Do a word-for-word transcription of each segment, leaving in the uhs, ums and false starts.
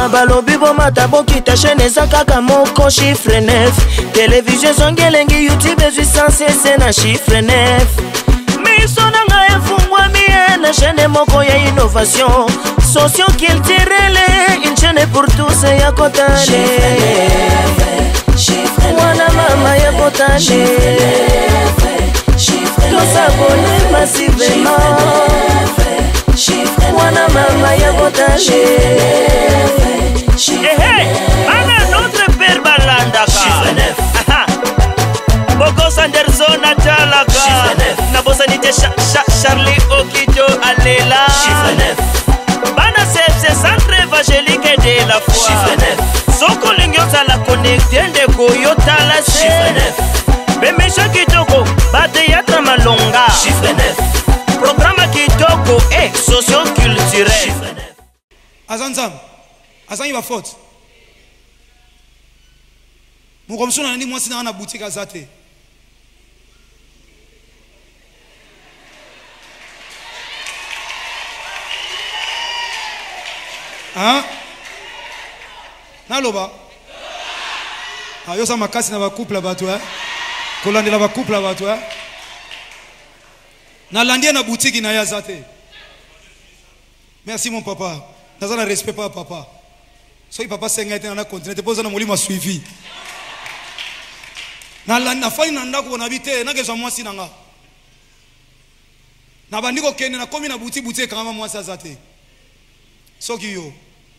balobi bomata bokita chaîne eza kaka moko chiffre neuf. Télévision zongelengi YouTube ezwi sans cesse na chiffre neuf. Miso nanga efungwami na chaîne moko ya innovation socio-culturelle, une chaîne pour tous ya kotane. Mwana mama ya kotane, tous abonnés massivement. Mwana mama ya kotane. Hey hey, ana notre père balandaka. Boko Sanderson atalaka. Na bosa nite Charlie Okijo alela. Bana sepse centre évangélique de la foi. Soko lingyosa la connecté ndeko yotala se. Bemesha kitoko bate yatra malonga. Programme kitoko et socio-culturel. Azanzam, azan il va faute. Mon comme ça on a dit moi c'est dans la boutique azate. Hein? Naloba. Ah yo ça m'a cassé dans la couple là-bas toi. Kolande la couple là-bas toi. Na landie na boutique na ya zate. Merci mon papa. Dans un respect pas papa. So papa senga était na continent te pose na molimo suivi. Na la na fai na ndako na bité na kezo mwasi nanga. Na bandiko kene na komi na boutique boutique kama mwasi azate. Soki yo.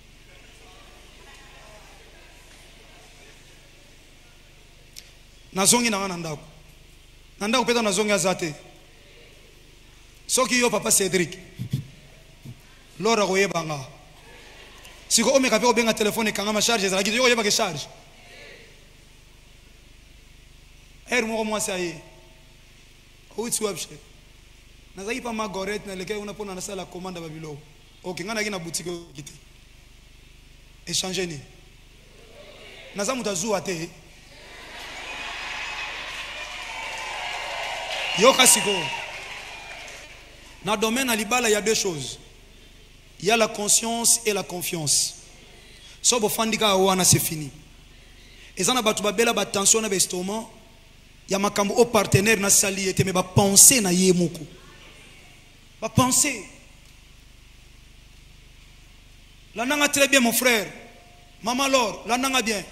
Nazongi na ngana ndako. Na ndako peta nazongi azate. Soki yo papa Cédric. Lora koyebanga. Siko ome kape obenga telefone kanga ma charge ezala kito yo yeba ke charge. Er mo mo saye. Outsi wabshe. Nazaki pa magorette na leke una pona na sala commande babilo. Ok, ngana kina boutique kiti. Échanger ni. Naza mutazu ate. Yo kasiko. Dans le domaine à l'ibala, il y a deux choses. Il y a la conscience et la confiance. Si vous faites c'est fini. Et ça, vous avez attention à l'estomac. Il y a un partenaire qui a sali, mais vous pensez na yemoko. Vous pensez. La nanga très bien mon frère. Maman Laure, la nanga bien.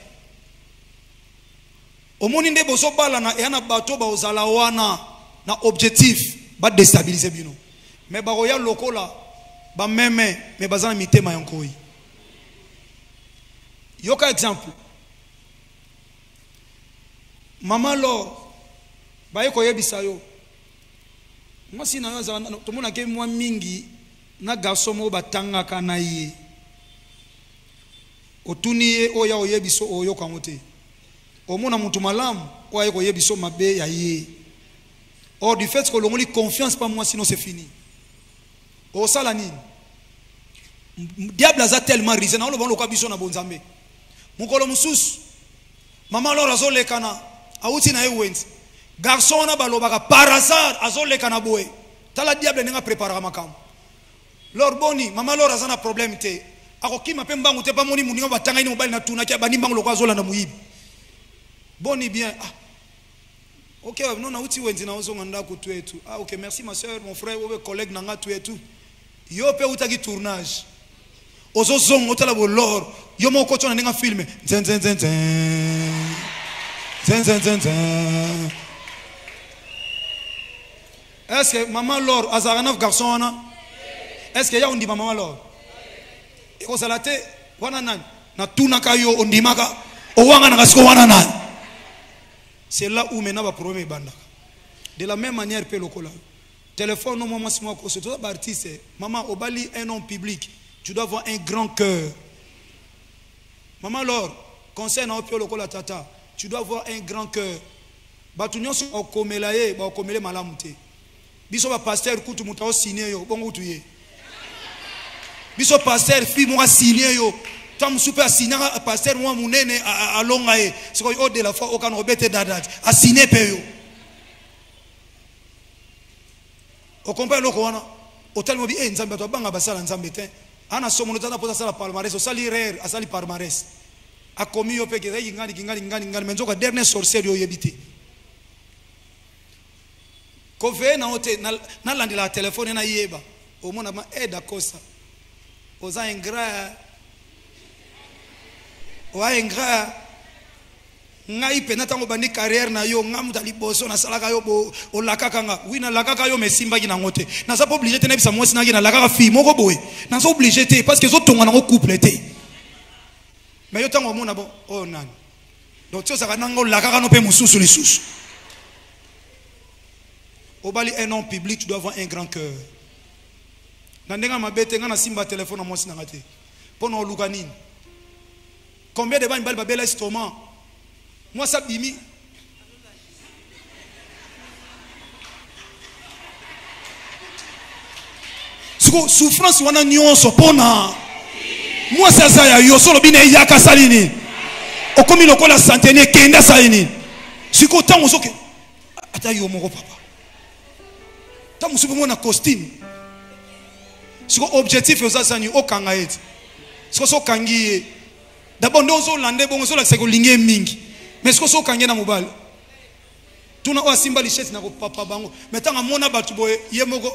Au monde inde bozo bala na yana bato ba ozala wana na objectif ba déstabiliser bino. Mais baroya loko la ba meme mais bazana mitema yankoi. Yoka exemple. Maman Laure ba yeko yebisa yo. Moi si na yo za to mona ke mwa mingi na garçon mo batanga kana ye. Otuniye oya oyebiso oyo kamote. Omona mutu malamu oya oyebiso mabe ya ye. Or du fait que l'on lit confiance pas moi sinon c'est fini. Au salani. Diable a tellement risé na lo ka biso na bonzambe. Mukolo mususu. Maman Laure azolekana auti na ewent. Garçon na balobaka par hasard azolekana boye. Tala diable nenga préparer makam. Lord boni maman Laure azana problème te. Akokima pe mbangu te pa moni muninga batanga ini mobile na tuna kia bani mbangu lokwa zola na muyibi. Boni bien. Ah. Ok, non na uti wenzi na ozonga ndako tu etu. Ah ok, merci ma soeur, mon frère, ou collègue nanga tu etu. Yo pe utaki tournage. Ozo zongo tala bo lor. Yo mo kocho na ninga filme. Zen zen zen zen. Zen zen zen zen. Est-ce que maman Laure azarana garçon wana? Est-ce que ya undi maman Laure? Eko salate wana nan na tuna kayo ondimaka o wanga na kasiko wana nan. C'est là où maintenant va problème banda. De la même manière pe lokola. Téléphone non moi moi ko c'est tout artiste. Maman obali un nom public. Tu dois avoir un grand cœur. Maman Laure, concerne au lokola tata, tu dois avoir un grand cœur. Batunyo so okomela ye, ba okomele malamu te. Biso ba pasteur kutu mutao signé yo, bongo tuye. Biso pasteur fi mo signé yo. Tom super signé pasteur moi munene a longa e. C'est quoi au de la fois aucun obete dadat. A signé pe yo. O comprend loko wana. Hotel mo bi e nzambe to banga basala nzambe te. ana somo notana posa sala palmarès osali rare asali palmarès a commis yo peke zai ngani ngani ngani ngani menzo ka dernier sorcier yo yebite ko ve na ote na landila telefone na yeba o mona ma aide kosa oza ingrat wa ingrat ngai pena tango bandi carrière na yo ngamu tali boso na salaka yo bo o lakaka nga oui na lakaka yo mesimba ki na ngote na sa pas obligé te na bisa mwasi na ki na lakaka fille moko boye na so obligé te parce que zo tonga na couple te mais yo tango mona bon oh nan donc tu ça nango lakaka no pe mususu lisusu au bali un homme public tu dois avoir un grand cœur na ndenga mabete nga na simba téléphone na mwasi na ngate pono luka nini combien de bani bali babela estomac moi ça bimi siko souffrance wana nyonso pona moi ça ça ya yo solo bine yaka salini okomi lokola centenaire kenda salini siko tango soke ata yo moko papa tango subu mona costume siko objectif yo ça sani okanga eti siko so kangi d'abord ndozo lande bongo so la seko linge mingi mais ce que so kangena mobile tuna o simba lichette na ko papa bango metanga mona batu boye yemoko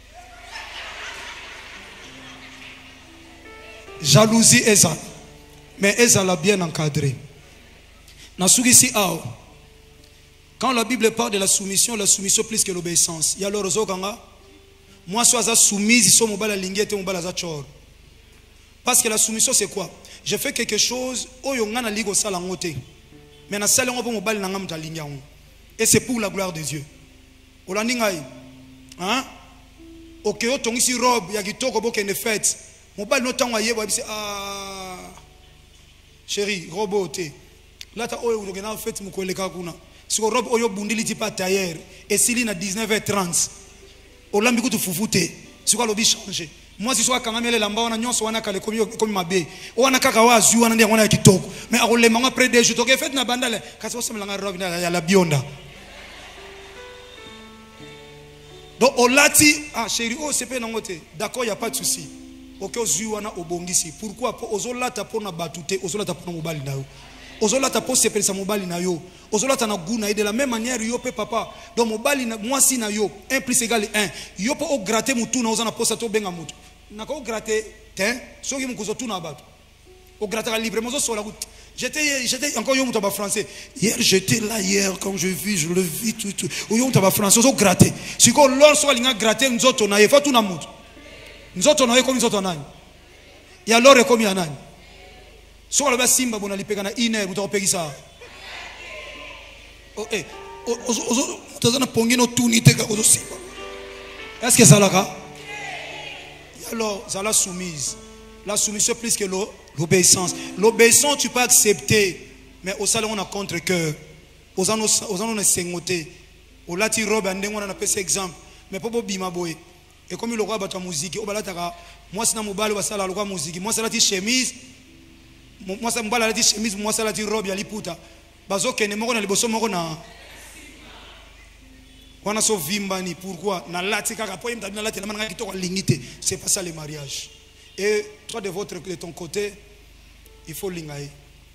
jalousie eza mais eza la bien encadré na sugisi ao quand la Bible parle de la soumission la soumission plus que l'obéissance ya loro zo kanga moi soit za soumise so mobile lingete mobile za chor parce que la soumission c'est quoi je fais quelque chose oyo ngana ligo sala ngote mais na sala ngopo mobile na ngam talinga ngo et c'est pour la gloire de Dieu olaninga yi hein OK yo tongisi robe ya kitoko bokende fête mobile no tango yebo bisi ah chérie roboté là ta oyo ngena fête mukoleka kuna siko robe oyo bundili ti pa tailleur et sili na dix-neuf heures trente olambi kutu fufute siko lobi changer moi si soit quand même lamba wana nyonso wana kale komi komi mabe wana kaka wa zu wana ndia wana kitoko mais akolema nga près des jours toke fête na bandale kasi osomela nga robe na ya la bionda donc olati ah chérie oh c'est pas nangote d'accord y a pas de souci OK ozu wana obongisi pourquoi po ozolata pona batute ozolata pona mobali na yo ozolata po sepelisa mobali na yo ozolata na guna et de la même manière yo pe papa donc mobali na moi si na yo un plus égal un yo po o gratter mutu na ozana posa to benga mutu na ko gratter ten soki mukuzo tu na bato o gratter librement zo sola j'étais j'étais encore yo mutu ba français hier j'étais là hier quand je vis je le vis tout tout yo mutu ba français zo gratter siko lor so linga gratter nzoto na ye fa tu na mutu nzoto na ye comme nzoto nani ya lor e comme ya nani so la simba bona lipeka na ine mutopekisa oh eh ozo tazana pongino tunite ka ozo simba est-ce que ça là ka alors ça la soumise la soumission plus que l'obéissance l'obéissance tu peux accepter mais au salon on a contre cœur aux anos aux anos sengoté au lati robe ndengo na pesa exemple mais popo bima boy et comme le roi bata musique au balataka moi sina mobali basala lokwa musique moi salati chemise moi ça mbala lati chemise moi ça lati robe ya liputa bazo kene moko na liboso moko na wana so vimbani pourquoi na lati kaka po imta na lati na manga kitoko lingite c'est pas ça le mariage et toi de votre de ton côté il faut lingaye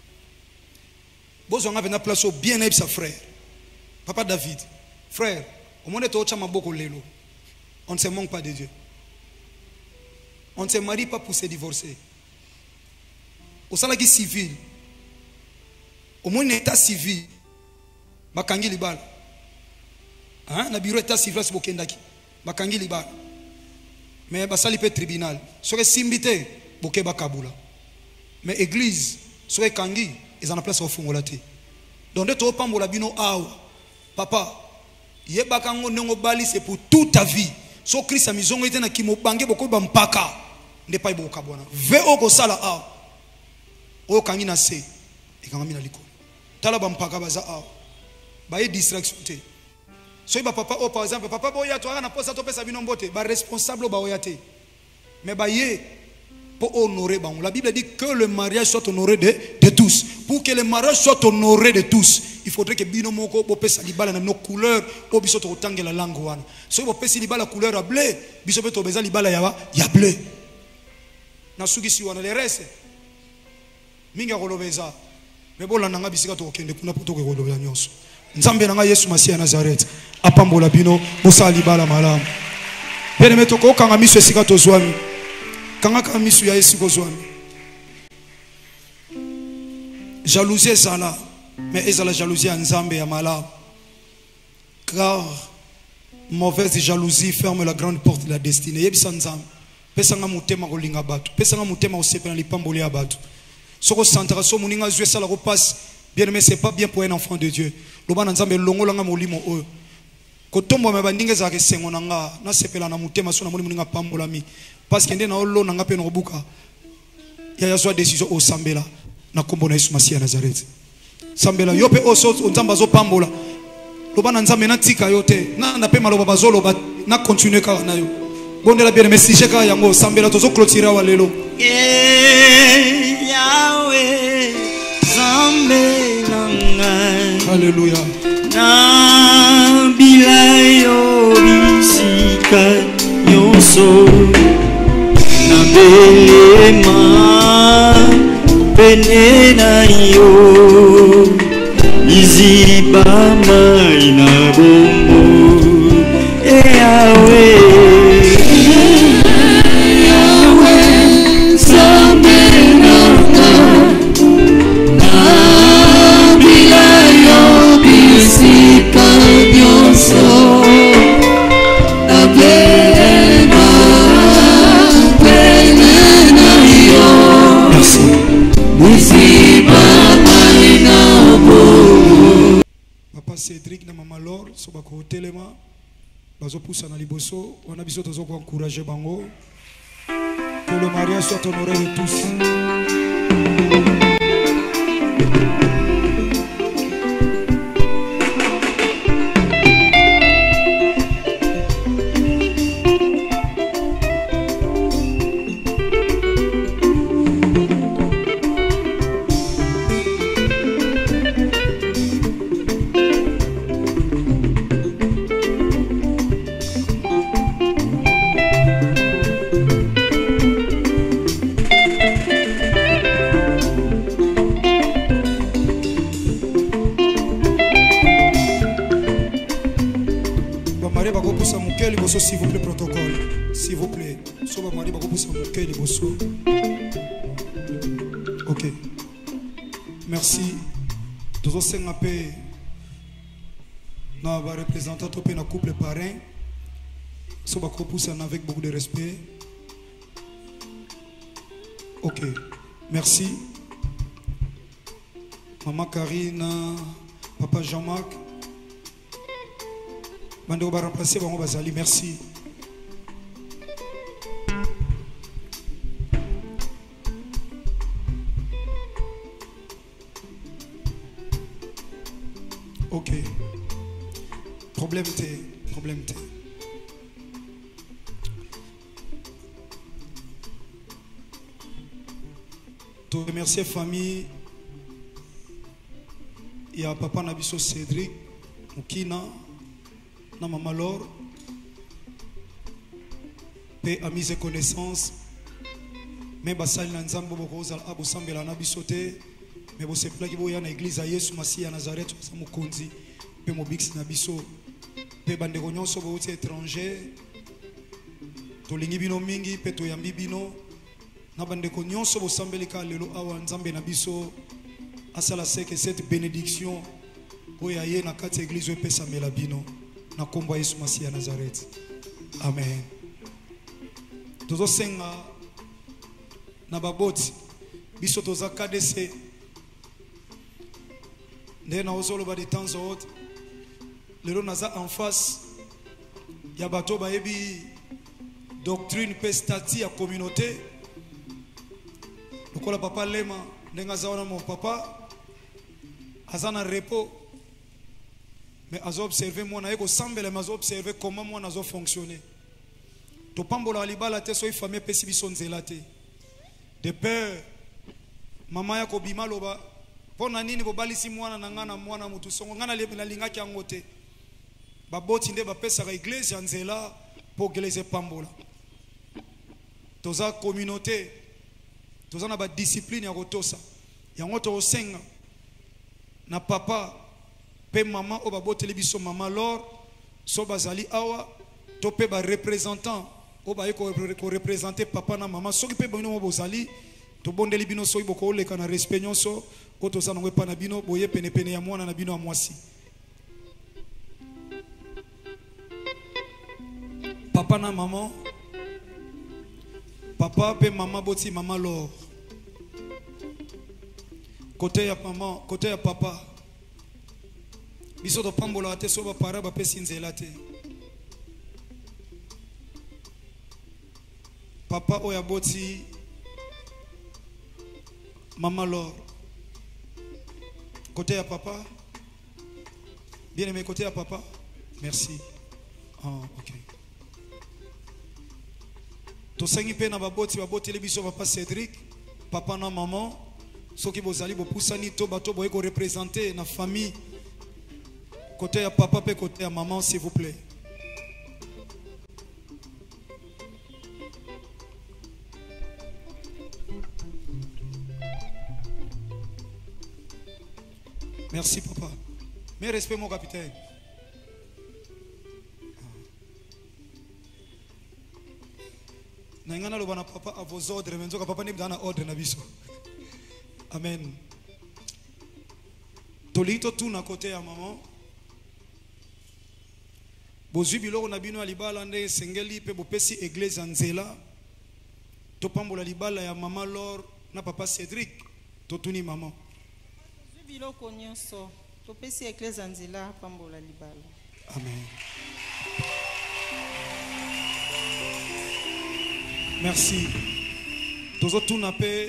bozo nga vena place au bien aime sa frère papa David frère au monde to chama boko lelo on ne se manque pas de Dieu on ne se marie pas pour se divorcer au salaki civil au moins état civil bakangi libala hein na bureau état civil c'est bokendaki bakangi libala mais basali pe tribunal soke simbité boke bakabula mais église soke kangi ils en a place au fungola te donc de to pambola bino awa papa yebaka ngo ndongo bali c'est pour toute ta vie so Christ a mizongo ite na kimo bange boko ba mpaka ndepa iboka bona ve oko sala awa o kangi na se ekangami na liko tala ba mpaka baza a ba ye distraction te so ba papa o par exemple papa boya to ana posa to pesa bino mbote ba responsable ba oyate mais ba ye pour honorer ba la Bible dit que le mariage soit honoré de, de tous pour que le mariage soit honoré de tous il faudrait que bino moko bo pesa libala na no couleur o biso to tangela langue wana so bo pesa libala couleur à bleu biso be to beza libala ya ya bleu na sukisi wana le reste mingi akolobeza me bolanda nga bisika tokokende kuna po tokolobela nyonso nzambe na nga Yesu Masiya Nazareth apambola bino bosala libala malamu bien-aimé tokokanga miso esika tozwami kangaka miso ya esika ozwami jalousie ezala mais ezala jalousie ya nzambe ya malamu car mauvaise jalousie ferme la grande porte de la destinée yebisa nzambe pesanga mutema kolinga bato pesanga mutema osepela lipamboli ya bato soko santaka so muninga zwe sala ko passe bien-aimé c'est pas bien pour un enfant de Dieu lobana nzambe longolanga molimo oyo kotombo me bandinge za kesengo nanga na sepela na mutema so na moni muninga pambolami parce que ndena olo nanga pe no buka ya ya zwa décision o sambela na kombo na Yesu Masiya Nazareth sambela yope o so nzamba zo pambola lobana nzambe na tika yote na na pe maloba bazolo ba na continuer ka na yo bondela bien-aimé si cheka yango sambela tozo clôturer wa lelo Yahweh zambe nanga Alléluia na bilayo bisika nyonso na belema pene na yo iziba mai na bombo Yahweh Papa Cédric na Maman Laure so bako telema bazo poussa na liboso wana biso tozo ko encourager bango que le mariage soit honoré de tous. S'il vous plaît, protocole. S'il vous plaît. Ok. Merci. Tous os sengape na va représentant topé na couple parrain. So ba ko poussa avec beaucoup de respect. Ok. Merci. Maman Karina, Papa Jean-Marc. Bande va remplacer Bango Bazali, merci. Ok. Problème T. Problème T. Je remercie famille. Il y a Papa Nabiso Cédric, Mukina. Na Maman Laure, paix, amis et connaissances, mais basali na nzambo bokozala abosambela na bisote, mais bosepela ki boya na église ya Yesu Masiya Nazareth sa mokonzi, pe mobix na biso, pe bandeko nyonso bouti étranger, tolingi bino mingi, pe toyambi bino, na bandeko nyonso bosambelika lelo awa nzambe na biso, asala seke cette bénédiction, oya ye na kati église pe samela bino. Na kombo Yesu Masiya Nazareth. Amen. Tozo senga na baboti biso toza K D C. Nde na ozolo ba de temps autres. Lelo naza en face ya bato ba yebi doctrine pe stati ya communauté. Lokola papa lema ndenga zaona mon papa azana repos. Mais azo observer moi na eko sambele mazo observer comment moi nazo fonctionner. To pambola libala te so ifamie pesi biso nzela te. De peur mama yako bima loba pona nini bo balisi mwana na ngana mwana mutu songo ngana le na linga kyango te. Ba boti nde ba pesa ka église ya nzela po église pambola. Toza communauté Tous on a ba discipline ya kotosa. Yango to senga na papa pe maman o ba boteli biso maman lor so bazali awa to pe ba représentant o ba ko représenter papa na maman soki pe bino mo bozali to bondeli bino so iboko oleka na respect nyonso ko to sana ngwe pa na bino boye pene pene ya mwana na bino amwasi. Papa na maman, papa pe maman boti maman lor. Côté ya maman, côté ya papa. Biso to pambola te so ba para ba pe sinzela te. Papa oya boti maman lor. Côté ya papa. Bien aimé côté ya papa. Merci. Ah, ok. To sengi pe na baboti baboti le biso papa Cédric, papa na maman, soki bozali bo pusani to bato boye ko représenter na famille. Côté ya papa pe côté ya maman s'il vous plaît. Merci papa. Mes respects mon capitaine. Nangana lo bana papa à vos ordres, mais nzoka papa ni bana ordre na biso. Amen. Tolito tout na côté ya maman. Bozwi biloko na bino alibala nde sengeli pe bopesi église nzela. To pambola libala ya maman lor na papa Cédric. To tuni maman. Bozwi biloko nyonso. To pesi église nzela pambola libala. Amen. Merci. Tous autres n'a pas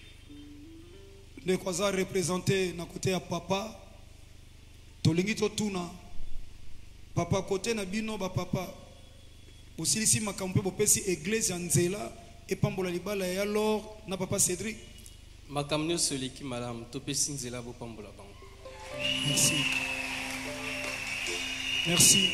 de quoi représenter na côté ya papa. Tolingi to tuna. Papa côté na bino ba papa. Osilisi makampe bopesi église ya nzela et pambola libala ya lor na papa Cédric. Makamnyo soliki madame to pesi nzela bo pambola bango. Merci. Merci.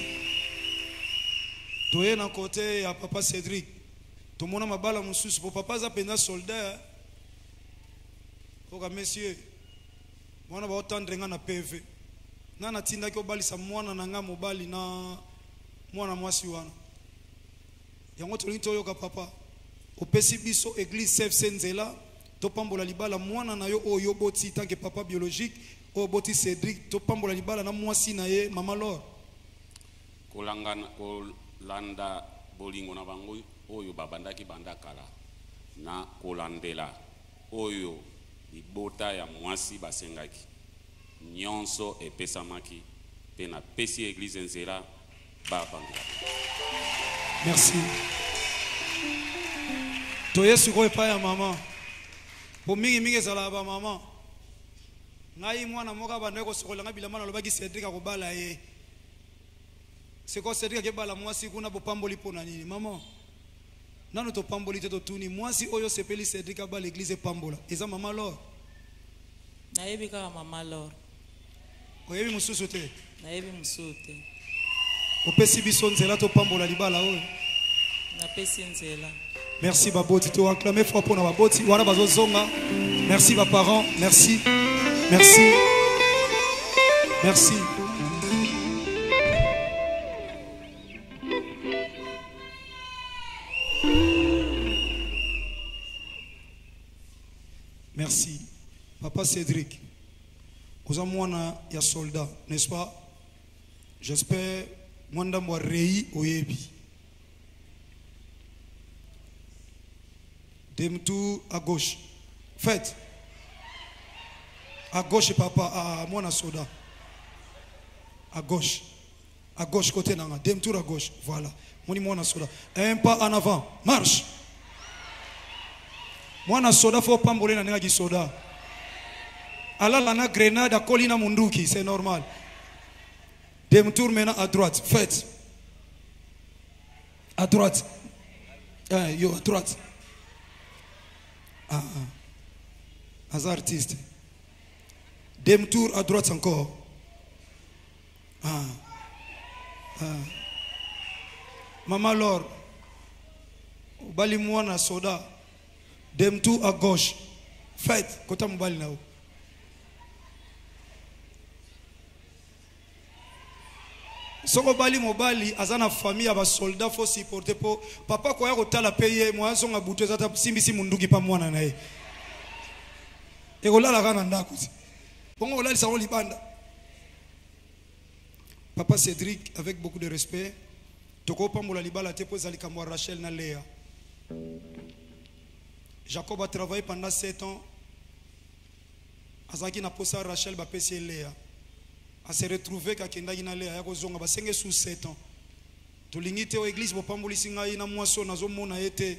Toye na côté ya papa Cédric. Tout le monde m'a balé mon sous pour papa za penda soldat. Oka messieurs. Mwana ba otandre nga na P V. Na na tinda ko bali sa mwana na nga mobali na mwana mwasi wana. Yango to linto yoka papa. Opesi biso église C F C Nzela to pambola libala mwana na yo oyo boti tant que papa biologique o boti Cédric to pambola libala na mwasi na ye mama lor. Kolangana kolanda bolingo na bango oyo babandaki bandakala na kolandela oyo ibota ya mwasi basengaki nyonso epesamaki pe na pesi église nzela babangela. Merci. Toye suko epa ya mama po mingi mingi ezala ba mama ngai mwana moka banda ko sokola nga bilama na lobaki Cédric akobala ye seko Cédric akebala mwasi kuna bopamboli pona nini mama. Nano to pamboli te to tuni mwasi oyo sepeli Cédric aba l'église pambola eza mama lor Na yebi ka mama lor oyebi mususu te na yebi mususu te opesi biso nzela to pambola libala oyo na pesi nzela. Merci baboti to acclamer fort pour na baboti wana bazo zonga. Merci ba parents, merci merci merci. Merci. Papa Cédric, vous avez un ya soldat, n'est-ce pas? J'espère que vous avez réi oyebi. Demtou à gauche. Faites. À gauche, papa, à moi, un soldat. À gauche. À gauche, côté nanga. Demtou à gauche. Voilà. Moi, moi, un soldat. Un pas en avant. Marche. Moi, un soldat, faut pas mourir dans les soda. Alors, la grenade à Colina Munduki, c'est normal. Demtour maintenant à droite. Faites. À droite. Ah, yo, à droite. Ah, ah. As artiste. Demtour à droite encore. Ah. Ah. Maman Laure. Bali mwana soda. Dem tout à gauche. Faites, côté mobile là. Soko bali mobali azana famille aba soldat faut supporter po papa ko ya kotala payer moi songa buto zata simbisi munduki pa mwana na ye. E kolala kana ndako. Bongo kolala sa libanda. Papa Cédric avec beaucoup de respect toko pambola libala te po zali kamwa Rachel na Léa. Jacob a travaillé pendant sept ans. Azaki na posa Rachel ba pesi Léa. A se retrouver kakenda ina Léa ya kozonga ba senge sous sept ans. Tolingite o église bo pambolisi ngai na mwaso nazo mona ete.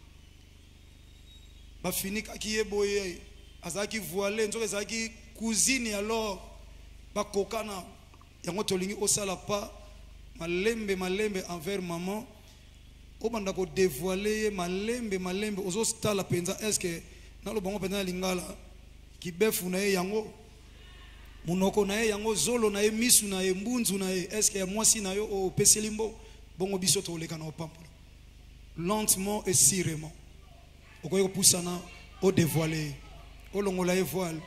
Ba fini kaki yeboye azaki voilé nzoke azaki cousine alors ba kokana yango tolingi osala pa malembe malembe envers maman. Obanda ko dévoiler malembe malembe ozo stala penza est-ce que na lo bango penza lingala ki befu na ye yango munoko na ye yango zolo na ye misu na ye mbunzu na ye est-ce que ya mwasi na yo o peselimbo bongo biso to leka na opampola lentement et sûrement okoye ko pusana o dévoiler o longola ye voile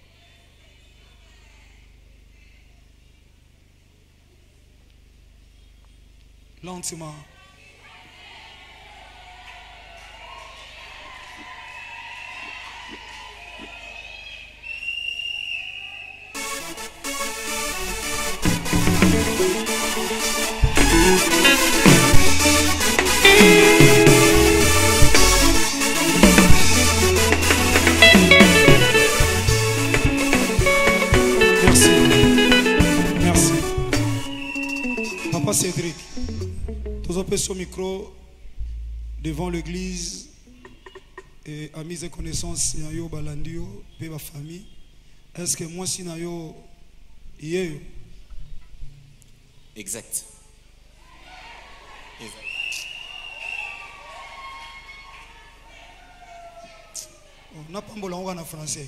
lentement. Merci. Merci. Papa Cédric, tous appelez son micro devant l'église et amis et connaissances yo balandio pe ba famille. Est-ce que moi si na yo yé exact. Exact. On n'a pas mbola en français.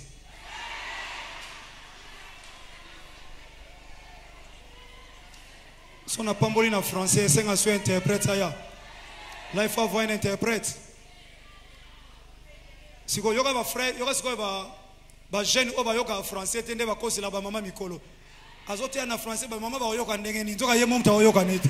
Si on n'a pas mbola en français, c'est un soit interprète ça ya. Là il faut avoir un interprète. Si vous avez un frère, vous avez un jeune qui est français, vous avez un français, vous avez un maman mikolo. Azote na français ba mama ba oyoka ndenge ni nzoka ye mumta oyoka neti.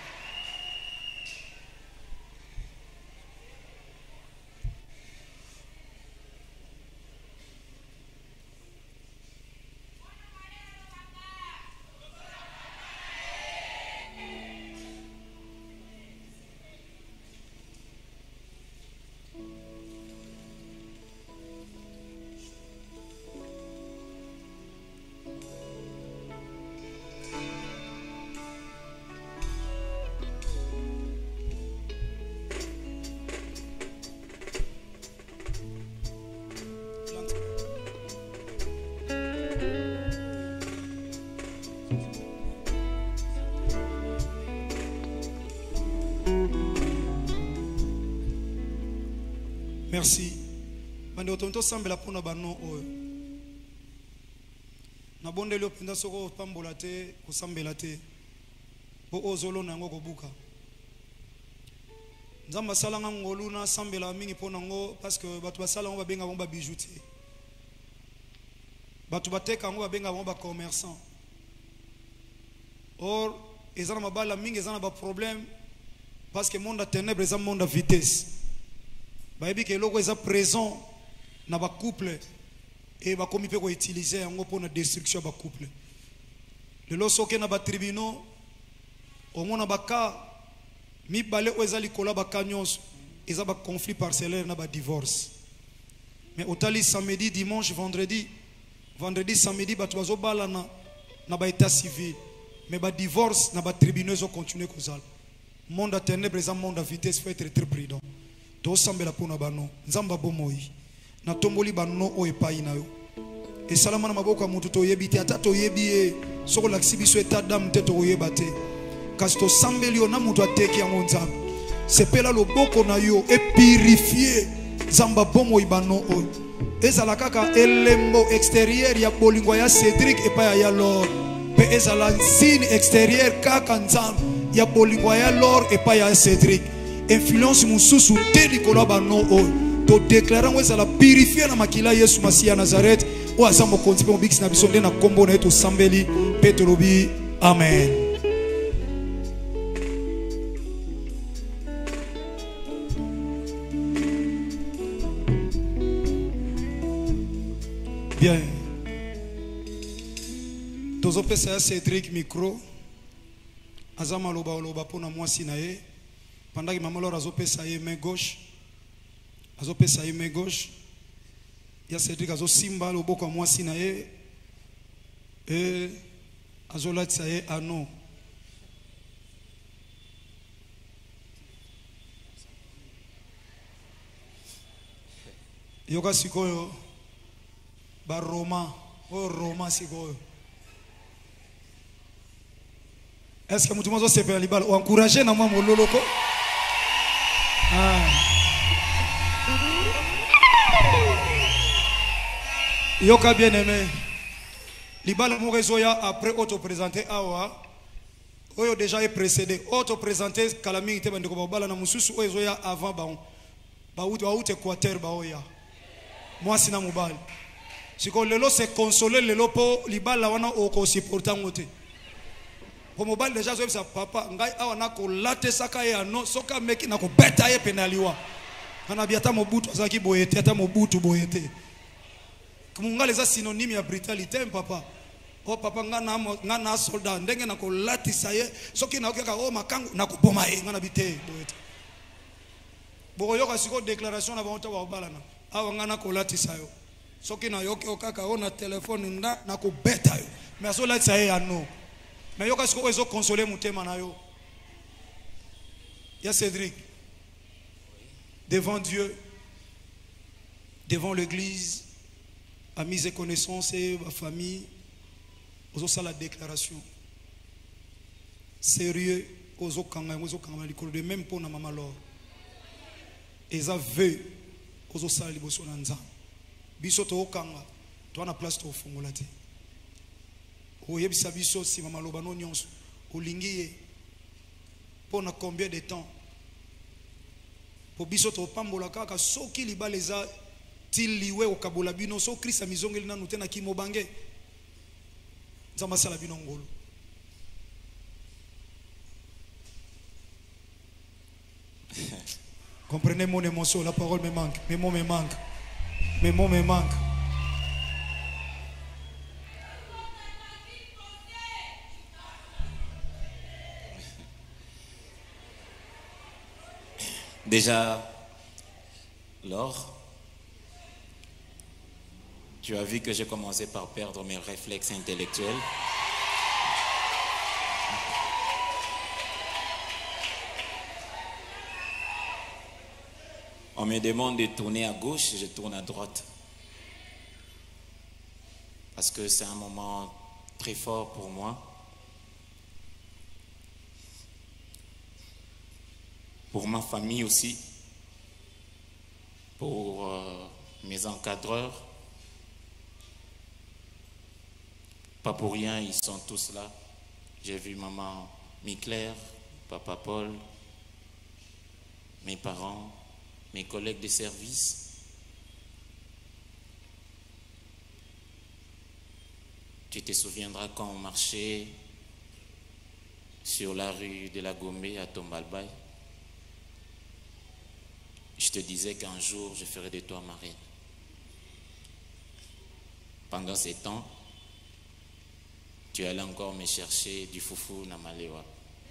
Merci. Bande otonto sambela pona bano oyo. Na bonde lo penda soko pambola te ko sambela te. Bo ozolo na ngo kobuka. Nzamba sala ngolu na sambela mingi pona ngo parce que batu basala ngo babenga ngo ba bijoutier. Batu bateka ngo babenga ngo ba commerçant. Or ezana mabala mingi ezana ba problème parce que monde a ténèbres ezana monde a vitesse. Baby que loko est présent na ba couple et ba komi pe ko utiliser yango pour na destruction ba couple. Le loso ke na ba tribunaux au mona ba ka mi balé o ezali kola ba kanyos eza ba conflit parcellaire na ba divorce. Mais otali samedi dimanche vendredi vendredi samedi ba tozo bala na na ba état civil mais ba divorce na ba tribunaux zo continuer kozala. Monde à ténèbres eza monde à vitesse, faut être très prudent. To sambela pona bano nzamba bomoi na tomboli bano o epai na yo e salama na maboko mutu to yebite ata to yebi soko laksi biso eta dam te to yebate kasi to sambeli na mutu ateki yango nzamba sepela loboko na yo e purifier nzamba bomoi bano o ezala kaka elembo extérieur ya bolingo ya Cédric epai ya Lord pe ezala signe extérieur kaka nzamba ya bolingo ya Lord epai ya Cédric influence mususu te likolo bano o to déclarer ngo ezala purifier na makila Yesu Masiya Nazareth o aza mokonzi pe mobikisi na biso nde na kombo na ye tosambeli mpe tolobi amen. Bien. Tozopesa ya Cédric micro. Azama loba loba pona mwasi na ye. Pendant que maman Laure azopesa ye main gauche. Azopesa ye main gauche. Ya Cédric azo simba loboko mwasi na ye. Et azolatisa ye ano. Yoka sikoyo ba Roma, oh Roma sikoyo. Est-ce que mutumazo sepe libala ou encourager na mwa mololoko? Ah. Yoka bien aimé. Libala mo rezoya après auto présenter awa. Oyo déjà est précédé. Auto présenter Kalami te bandeko bala na mususu oyo zoya avant baon. Ba outi ba outi Équateur ba oya. Moi sina mobile. Siko lelo se consoler lelo po libala wana oko supporter ngote. Po mobile déjà zo sa papa ngai awa na ko late saka ya no soka meki na ko beta ye penaliwa. Kana biata mobutu azaki boyete ata mobutu boyete. Kumunga leza synonyme ya brutalité papa. Oh papa ngana ngana soldat ndenge na ko lati saye soki na okeka o makangu na ko boma ye ngana bite boyete. Boyo ka siko déclaration na bantu ba balana. Awa ngana ko lati sayo. Soki na yoke okaka ona téléphone nda na ko beta yo. Mais so lati saye ya no. Mais yoka siko ezo consoler mutema na yo. Ya Cédric. Devant Dieu, devant l'église, amis et connaissances et ma famille, ozo sa la déclaration. Sérieux, ozo kanga, ozo kanga likolo de même pour na maman Laure. Eza veut ozo sa liboso na nzambe. Biso to kanga, to na place to fungola te. Oyebisa biso si mama loba no nyonso, olingi ye. Pona combien de temps? Po biso to pambola kaka soki libala eza tiliwe okabola bino so Krista mizongeli nanu te na kimobange. Nzamba sala bino ngolo. Comprenez mon émotion, la parole me manque, mes mots me manquent. Mes mots me manquent. Déjà, Laure, tu as vu que j'ai commencé par perdre mes réflexes intellectuels. On me demande de tourner à gauche, je tourne à droite. Parce que c'est un moment très fort pour moi. Pour ma famille aussi. Pour euh, mes encadreurs. Pas pour rien, ils sont tous là. J'ai vu maman Miclaire, papa Paul, mes parents, mes collègues de service. Tu te souviendras quand on marchait sur la rue de la Gombe à Tombalbaye. Je te disais qu'un jour, je ferai de toi ma reine. Pendant ces temps, tu allais encore me chercher du foufou Namalewa.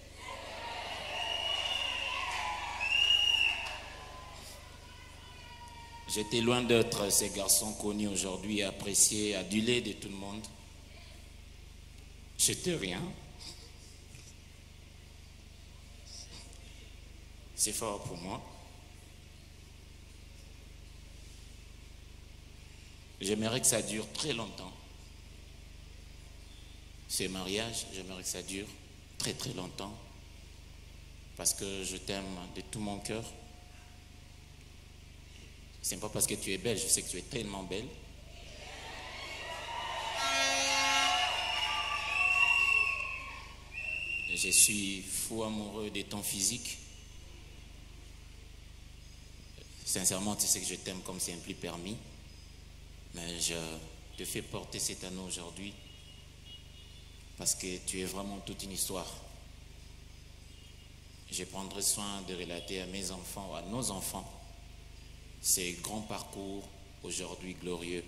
J'étais loin d'être ces garçons connus aujourd'hui, appréciés, adulés de tout le monde. J'étais rien. C'est fort pour moi. J'aimerais que ça dure très longtemps. Ces mariages, j'aimerais que ça dure très très longtemps. Parce que je t'aime de tout mon cœur. Ce n'est pas parce que tu es belle, je sais que tu es tellement belle. Je suis fou amoureux de ton physique. Sincèrement, tu sais que je t'aime comme c'est un plus permis. Mais je te fais porter cet anneau aujourd'hui parce que tu es vraiment toute une histoire. Je prendrai soin de relater à mes enfants, à nos enfants, ces grands parcours aujourd'hui glorieux.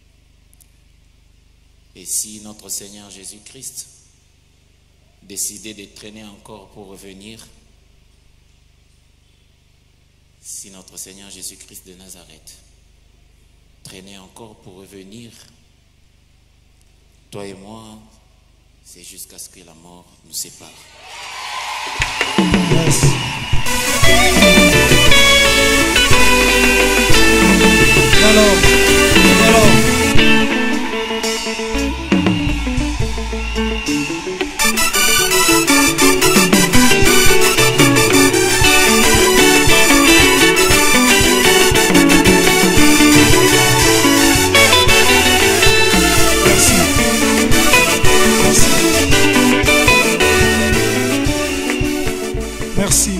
Et si notre Seigneur Jésus-Christ décidait de traîner encore pour revenir, si notre Seigneur Jésus-Christ de Nazareth traînait encore pour revenir, toi et moi, c'est jusqu'à ce que la mort nous sépare. Yes. Alors, alors. Merci.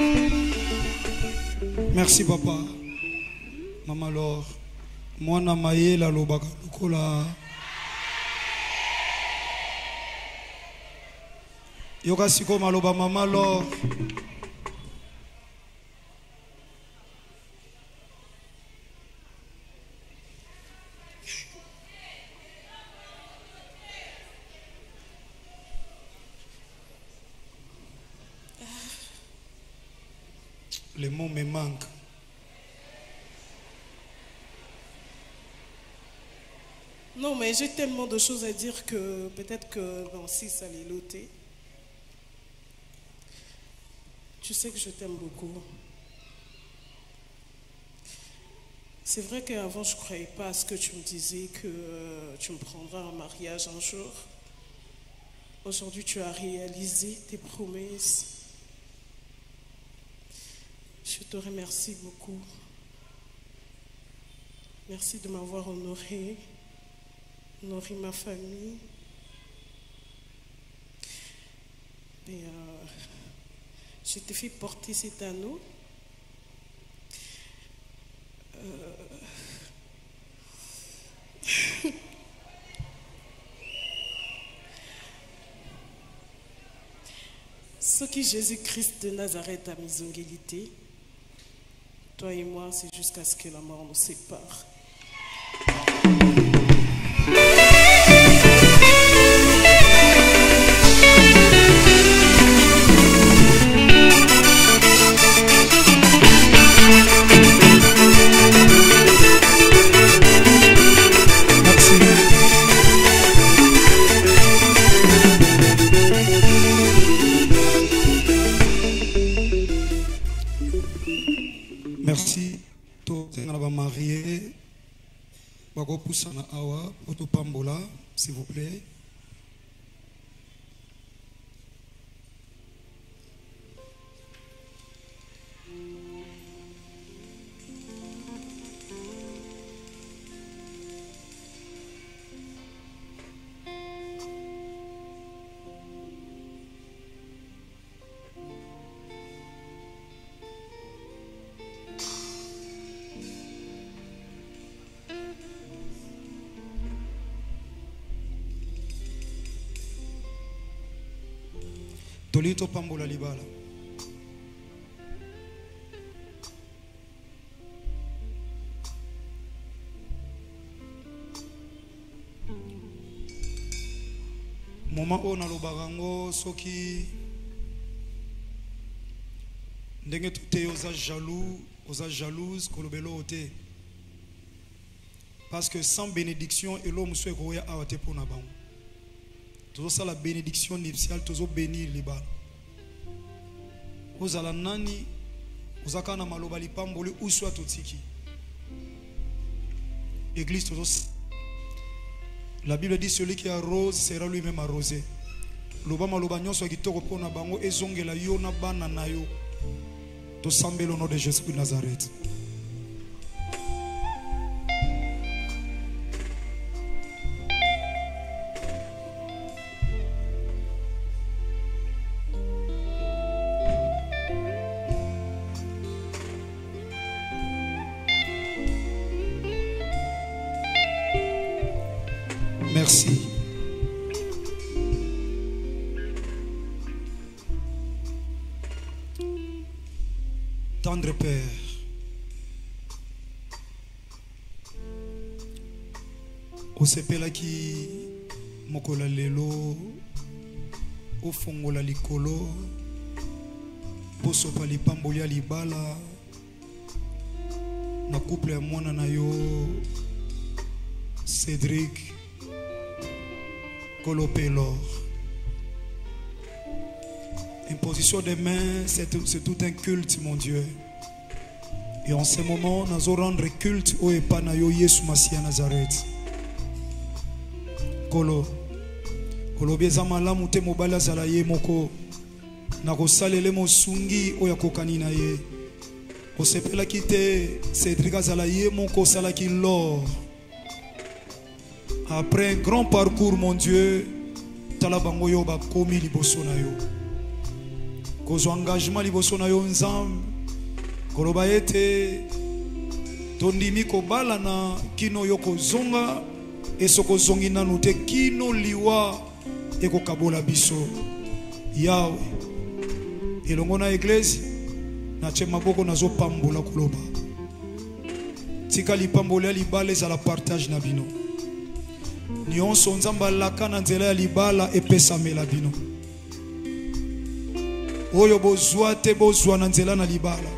Merci papa. Maman Laure. Moi na maye la lobaka lukola. Yoka siko maloba Maman Laure. Les mots me manquent. Non, mais j'ai tellement de choses à dire que peut-être que bon, si ça allait l'ôter. Tu sais que je t'aime beaucoup. C'est vrai qu'avant, je ne croyais pas à ce que tu me disais, que euh, tu me prendras en mariage un jour. Aujourd'hui, tu as réalisé tes promesses. Je te remercie beaucoup. Merci de m'avoir honoré, honoré ma famille. Et, euh, je t'ai fait porter cet anneau. Euh... Ce qui Jésus-Christ de Nazareth a mis en égalité. Toi et moi, c'est jusqu'à ce que la mort nous sépare. Merci. To tenga marié. Bako pusana awa oto pambola, s'il vous plaît. Tolito pambola libala. Moment on a lobarango soki ndenge tuté oza jaloux, oza jalouse kolobelo oté. Parce que sans bénédiction et l'homme soit koya awate pona bango. Toujours ça la bénédiction nuptiale, toujours bénir les balles. Vous allez nani, vous allez na maloba li pamboli ou soit totiki. Église toujours. La Bible dit celui qui arrose sera lui-même arrosé. Loba maloba nyon soit kitoko pona bango ezongela yo na bana na yo. To sambelo nom de Jésus de Nazareth. merci. Tendre Père, osepelaki mokola lelo ofongola likolo posopa lipamboli ya libala na couple ya mwana na yo Cédric Kolopelor. Imposition des mains, c'est tout, c'est tout un culte, mon Dieu. Et en ce moment, nous allons rendre culte au Epanayo Yesu Masia Nazareth. Kolo, Kolo beza malamu te mobala zala ye moko. Na kosalele mo sungi oya kokani na ye. Osepela kite Cédric azala ye moko sala ki lor. Après un grand parcours, mon Dieu, talabango yo ba komi liboso na yo. Kozo engagement liboso na yo nzambe. Koloba ete tondimi kobala na kino yo kozonga esoko zongi nanu te kino liwa eko kabola biso. Yawe elongo na église na che maboko nazo pambola koloba. Tika lipambola libala za la partage na bino. Nyonso nzamba laka na nzela ya libala epesamela bino. Oyo bozwa te bozwa na nzela na libala.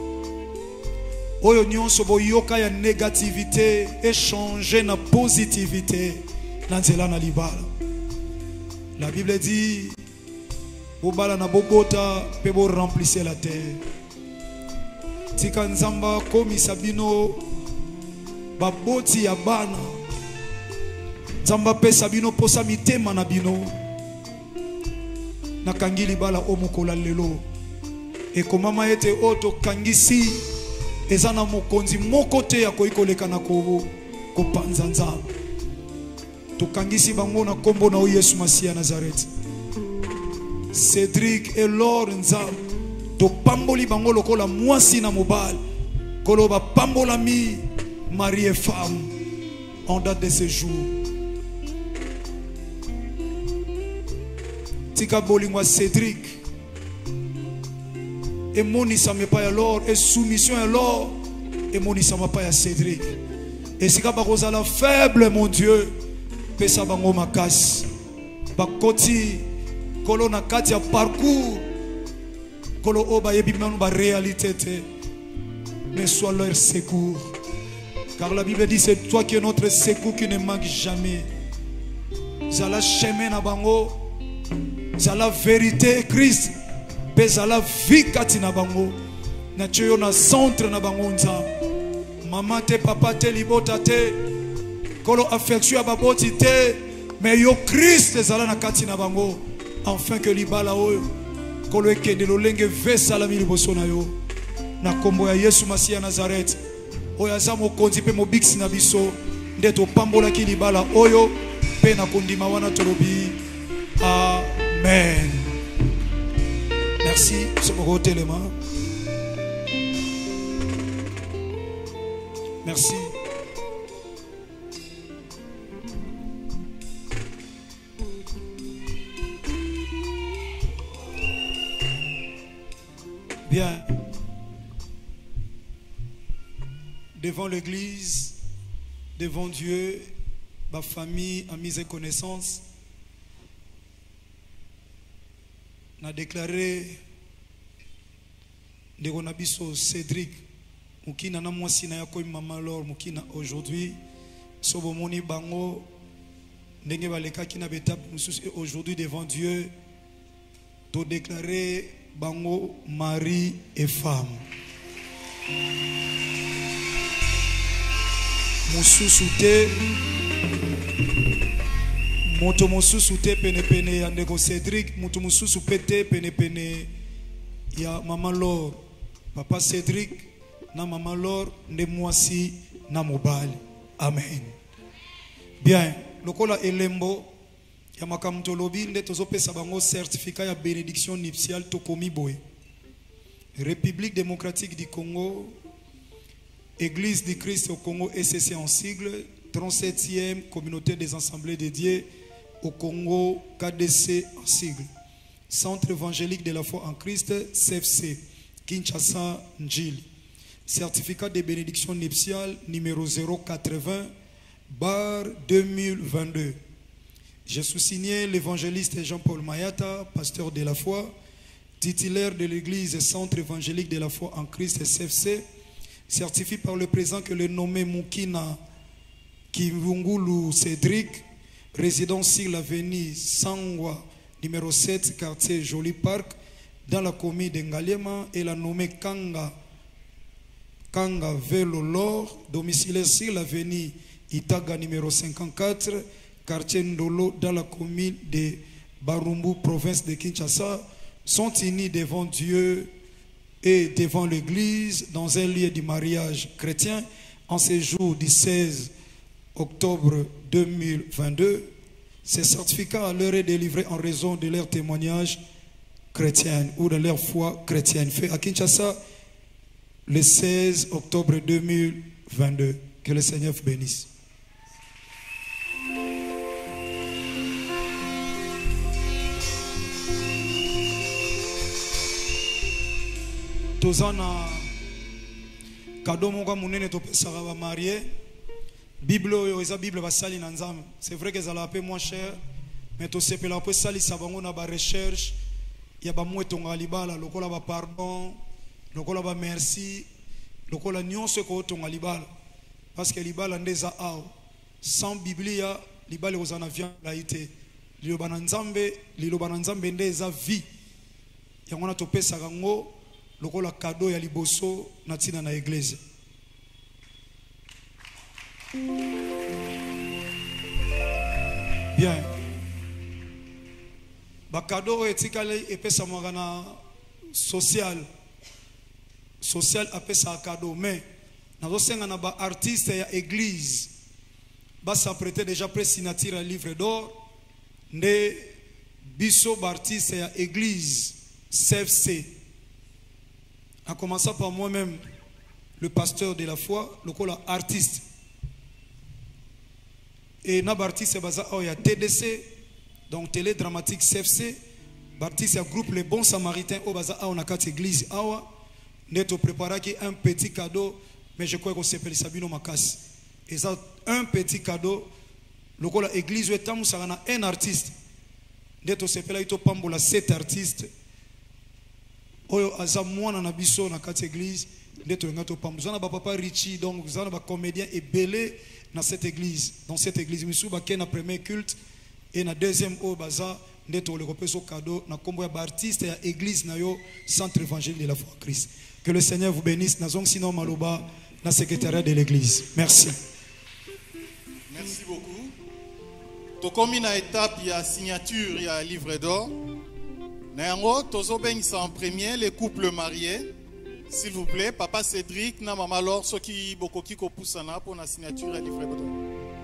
Oyo nyonso boyoka ya négativité échanger na positivité na nzela na libala. La Bible dit bobala na bobota pe bo remplissez la terre. Tika nzamba komisa bino baboti ya bana. Nzamba pesa bino posa mitema na bino. Na kangili bala omukola lelo. E komama ete oto kangisi ezana mokonzi moko te ya koikoleka na kobo kopanza nzambe. To kangisi bango na kombo na Yesu Masia Nazareth. Cédric et Lor nzambe. To pamboli bango lokola mwasi na mobali. Koloba pambola mi mari et femme en date de ce jour. Tika bolingwa Cédric et monisa me pa ya Lor et soumission ya Lor et monisa me pa ya Cédric et sika bakoza la faible mon Dieu pesa bango makasi bakoti kolo na kati ya parcours kolo oba yebi manu ba réalité te mais sois leur secours car la Bible dit c'est toi qui es notre secours qui ne manque jamais. Zala chemin na bango za la vérité Christ pe za la vie katina bango na choyo na centre na bango nzambe mama te papa te libota te kolo affection ya baboti te mais yo Christ zala na katina bango afin que libala oyo kolo ekende lolenge vesa la miliboso na yo na kombo ya Yesu Masia Nazareth oyo aza mokonzi pe mobiksi na biso nde topambola ki libala oyo pe na kondima wana tolobi amen. Merci. Merci. Bien. Devant l'église, devant Dieu, ma famille, amis et connaissances, n'a déclaré de Ronabiso Cédric Mukina na mwasi na yako mama Lor Mukina aujourd'hui sobo moni bango ndenge baleka kina betape mususu et aujourd'hui devant Dieu to déclarer bango mari et femme mususu te moto mususu te pene pene ya ndeko Cédric moto mususu pete pene pene ya mama Lor papa Cédric na mama Lor nde mwasi na mobali amen. Bien lokola elembo ya makamto lobi nde tozopesa bango certificat ya bénédiction nuptiale tokomi boye République démocratique du Congo Église du Christ au Congo E C C en sigle trente-septième communauté des assemblées dédiées au Congo, K D C en sigle. Centre évangélique de la foi en Christ, C F C, Kinshasa, Njili. Certificat de bénédiction nuptiale numéro zéro quatre-vingts bar deux mille vingt-deux. J'ai sous-signé l'évangéliste Jean-Paul Mayata, pasteur de la foi, titulaire de l'église Centre évangélique de la foi en Christ, C F C, certifié par le président que le nommé Mukina Kimvungulu Cédric, résident sur l'avenue Sangwa, numéro sept, quartier Joli Park, dans la commune d'Engaliema, et la nommé Kanga, Kanga Velo Lor, domicilié sur l'avenue Itaga, numéro cinquante-quatre, quartier Ndolo, dans la commune de Barumbu, province de Kinshasa, sont unis devant Dieu et devant l'église dans un lieu du mariage chrétien en ce jour du seize octobre deux mille vingt-deux. Ces certificats leur est délivré en raison de leur témoignage chrétien ou de leur foi chrétienne fait à Kinshasa le seize octobre deux mille vingt-deux. Que le Seigneur vous bénisse. Tozana cadeau monga munene to pesaka ba marié Bible oyo eza Bible basali na nzambe. C'est vrai que ça l'a peu moins cher mais to sepela po sali sabango na ba recherche ya ba mwetonga libala lokola ba pardon lokola ba merci lokola nyonso ko tonga libala parce que libala ndeza ao sans Biblia libala ozana vient laité liloba na nzambe liloba na nzambe ndeza vie yango na to pesaka ngo lokola cadeau ya liboso na tina na église. Bien. Ba cadeau etikale epesa mwagana social. Social apesa cadeau mais nazo senga na ba artiste ya église. Ba s'apprêter déjà près signature à livre d'or nde biso ba artiste ya église C F C. En commençant par moi-même, le pasteur de la foi, le col artiste. Et na artiste baza il y a T D C, donc télé dramatique C F C, artiste a groupe Les Bons Samaritains au baza on a quatre églises awa, neto préparé qui un petit cadeau, mais je crois qu'on s'appelle Sabino Makas. Et ça un petit cadeau, le col église où est un artiste, neto s'appelle ito pambola sept artistes. Oyo aza mwana na biso na kati église ndeto ngato pambuzana ba papa Richie donc zana ba comédien et belé dans cette église dans cette église misu ba ken na premier culte et na deuxième o baza ndeto le repeso cadeau na kombo ya ba artiste ya église na yo centre évangélique de la foi en Christ. Que le Seigneur vous bénisse na zong sino maloba na secrétariat de l'église. Merci. Merci beaucoup. To komi na étape ya signature ya livre d'or. Néanmoins, tozo bengisa en premier les couples mariés. S'il vous plaît, papa Cédric, na maman Laure, ceux qui bokoki ko poussana pour la signature et livre d'or.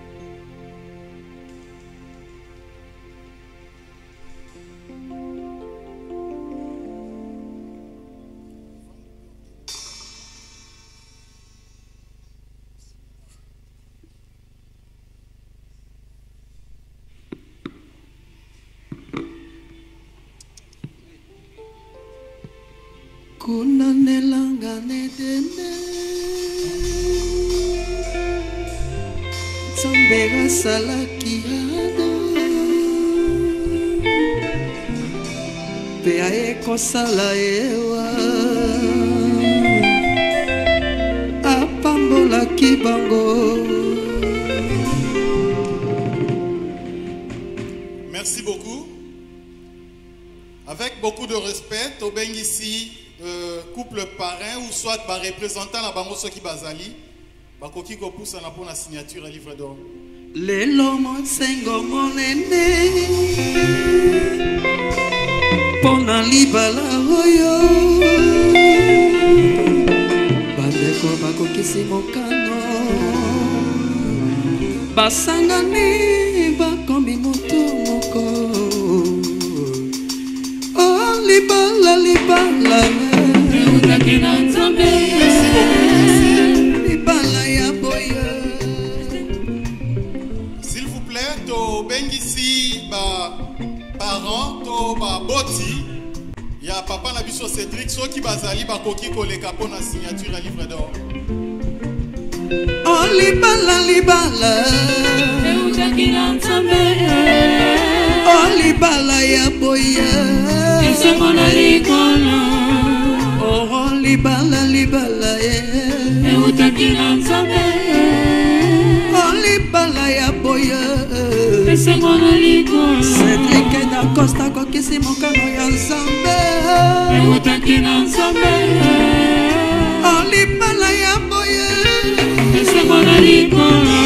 Kuna nelanga nedene Zambega salakiado Pea eko sala ewa Apambola kibango. Merci beaucoup. Avec beaucoup de respect, Tobeng ici Euh, couple parrain ou soit par représentant la bango soki bazali bakoki ko poussa na pona signature à livre d'or lelo monsengo monene pona libala oyo bandeko bakokisi mokano basangani bakombi moto moko oh libala libala libala ya boya parents to ba boti ya papa na biso Cédric soki bazali bakoki koleka po na signature ya livre d'or. Oh libala libala Eutakina nzambe Oh libala ya boya Esengo na likolo Oh libala libala Eutakina nzambe Oh libala ya boya Esengo na likolo Cédric da Costa kokisi mokano ya nzambe Eutakina nzambe Oh libala ya boya Esengo na likolo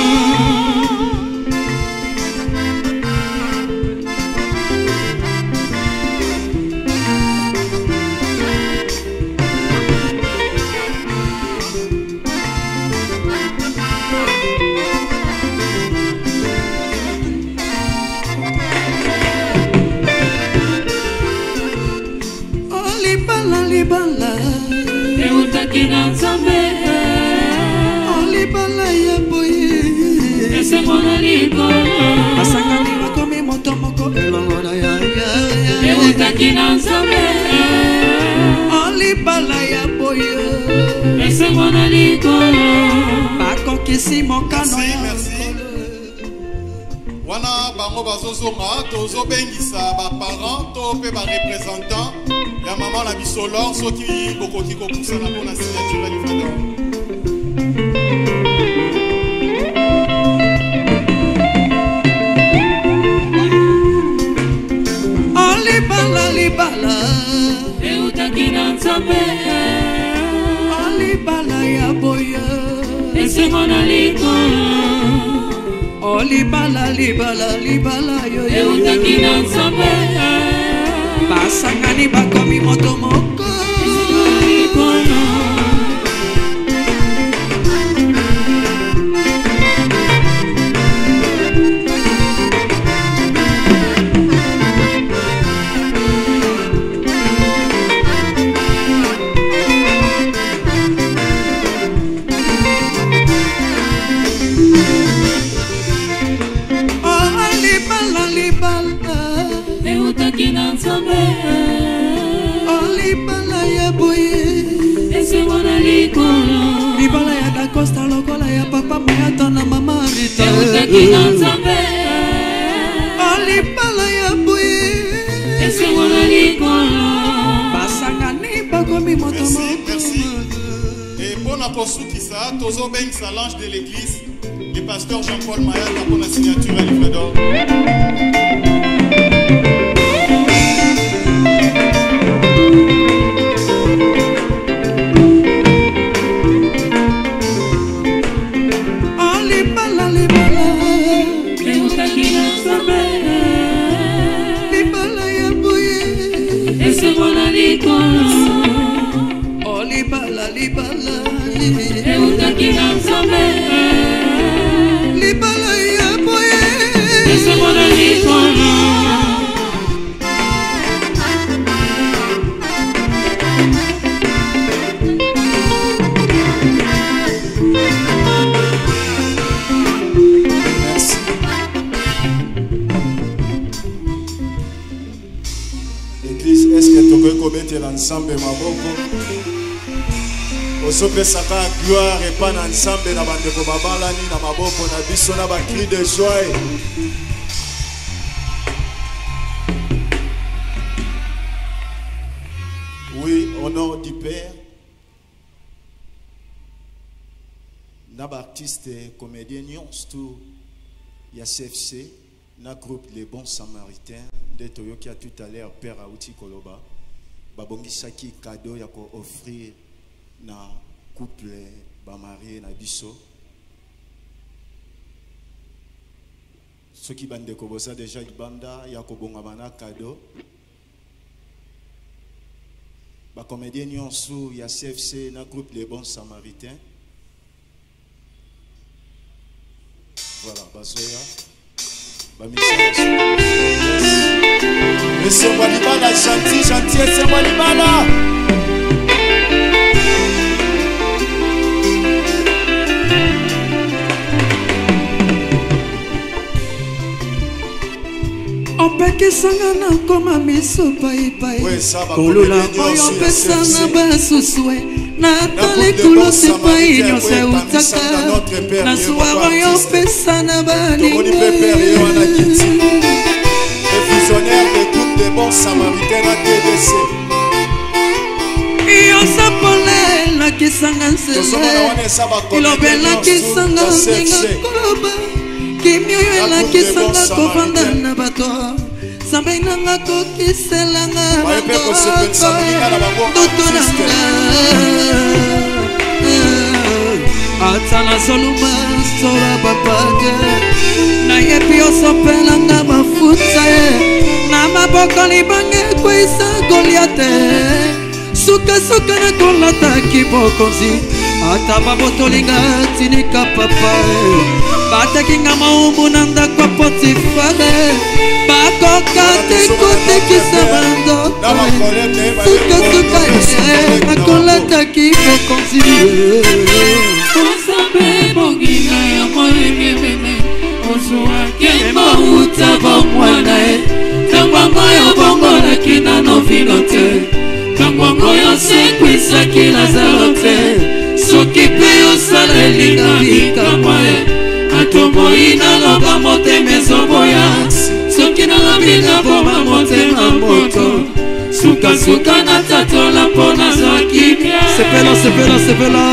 libala Eutakina nzambe Oh libala ya boye Esengo na likolo Basangani bakomi moto moko elongo na ya ya Eutakina nzambe Oh libala ya boye Esengo na likolo bakokisi mokano ya wana bango bazozonga tozobengisa baparent to mpe barepresentant ya mama na biso lor soki bokoki kopusana mpo na signature ya livre d'or. Oh libala libala Eutakina nzambe Oh libala ya boye Esengo na likolo Oh libala libala libala yo yo Eutakina nzambe basangani bakomi moto moko likolo Eutakina nzambe Oh libala ya boye Esengo na likolo libala ya Da Costa lokola ya papa moyato na mama Rita Eutakina nzambe Oh libala ya boye Esengo na likolo basangani bakomi moto moko. Et pour na kosukisa tozobengisa l'ange de l'église le pasteur Jean-Paul Mayata pour la signature à livre d'or. Oh libala libala Eutakina nzambe libala ya boye Esengo na likolo Merci. Église, est-ce que tu peux commettre l'ensemble maboko? Osopesaka gloire et pas ensemble na bandeko babalani na maboko na biso na ba cri de joie. Oui, au nom du Père, na ba artiste comédien tout ya C F C na groupe Les Bons Samaritains de Toyoki a tout à l'heure Père Aouti Koloba babongisaki cadeau ya ko offrir na couple ba marié na biso soki bande ko bosa déjà libanda ya ko bonga bana cadeau ba comédien nyonso ya C F C na groupe Les Bons Samaritains. Voilà, basoya ba mission. Monsieur Walibala gentil gentil c'est Walibala. On peut lakisanga na koma miso paipai kolula oyo pesa na basusue natali kulosi pai nyonso eutaka na soir oyo pesa na baninga Visionnaire des groupes des bons samaritains à T D C. Yosapole lakisanga nsele ilobe lakisanga ndinga koloba kimioyo lakisanga kovanda na bato sambe nanga kokiselanga ndoto nanga ata nazoluma sola bapage nayebi osopelanga mafuta ye na maboko libange kwisa goliate suka-suka na kolataki bokonzi ata babotolinga tinika papa batakinga maumbu na ndako potifare bakoka te kotekisa bandoto suka-suka ye na kolataki bokonzi osambe bongina ya moyengebeme ozuake mauta bomwana e tangwango yo bongolaki nano vino te tangwango yo sekwisaki lazaro te soki mpe osala elinga bikamwa e atomoi naloba motema ezoboya soki nalobi naboma motema moto sukasuka natatola mpo nazwaki sepela sepela sepela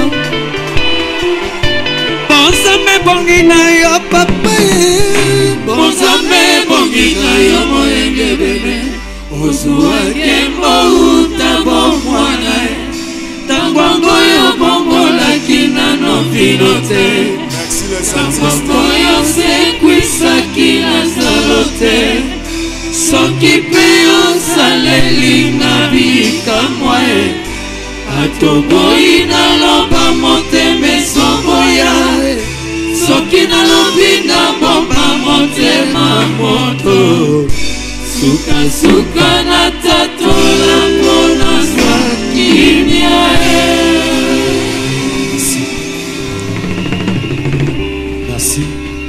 bonzambe bongi na yo papa bonzambe bongi na yo moyengebebe ozuwake mbouta bomwana e tangwango yo bongolaki nano vino te tangwango yo sekwisaki nazalo te soki mpe osalelinga bikamwa e atoboyi naloba motema ezoboya soki nalobi nabomba motema moto suka-suka natatola mpo nazwa kimia Merci.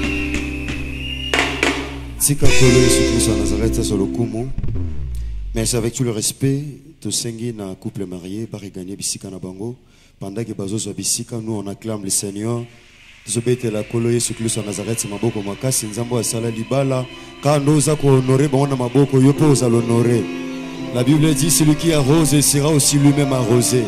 Tika Kolo Yesu-Christ à Nazareth sur le Kumu. Mais avec tout le respect, Tosengi na couple marié, par gagner Bisika na Bango. Pendant que Bazo soit Bisika, nous on acclame le Seigneur. Zobete la Kolo Yesu-Christ à Nazareth, c'est Maboko Makasi, Nzambo Asala Libala. Quand nous avons honoré, on a Maboko, Yopo à l'honorer. La Bible dit celui qui arrose sera aussi lui-même arrosé.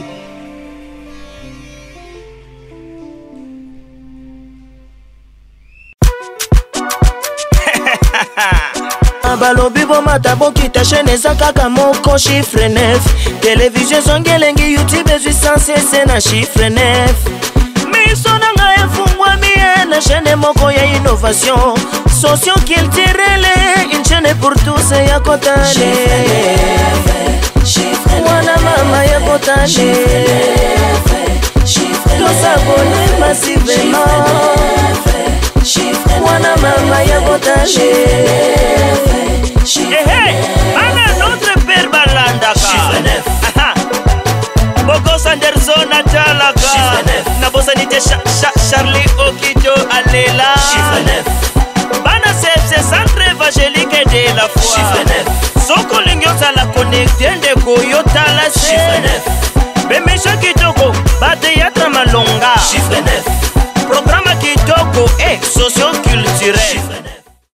balobi bomata bokita chaîne eza kaka moko chiffre neuf télévision zongelengi youtube ezwi sansese na chiffre neuf miso na ngai efungwami ye na chaîne moko ya innovation socio-culturelle une chaîne pour tous ya kotale mwana mama ya kotale tosabone massivement mwana mama ya kotale. Hey, hey, ana notre père balandaka Boko Sanderson atalaka na bosanite Charlie Okijo alela bana c'est centre évangélique de la foi soko lingyo sala connecté ndeko yotala se bemesha kitoko bate yatra malonga